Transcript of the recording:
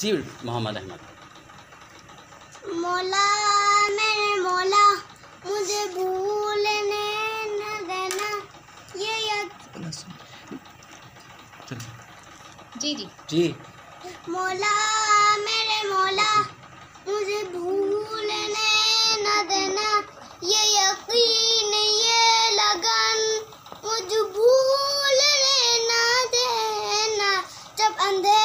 जी मोहम्मद अहमद। मौला मेरे मौला मुझे भूलने न देना, ये जी जी जी। मौला मेरे मौला मुझे भूलने न देना, ये यकीन ये लगन मुझे भूलने न देना, जब अंधेरा